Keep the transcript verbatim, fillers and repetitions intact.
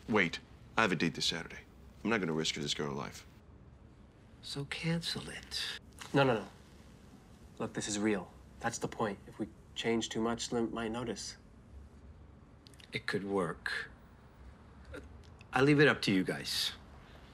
Wait. I have a date this Saturday. I'm not going to risk this girl's life. So cancel it. No, no, no. Look, this is real. That's the point. If we change too much, Slim might notice. It could work. I leave it up to you guys.